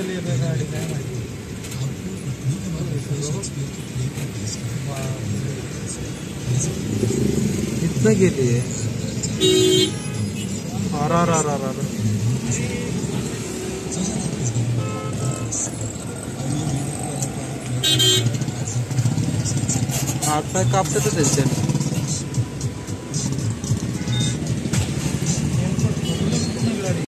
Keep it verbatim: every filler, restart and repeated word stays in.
गाड़ी का है कितना के लिए आर आर आर आर आर हाथ पैर कांपते थे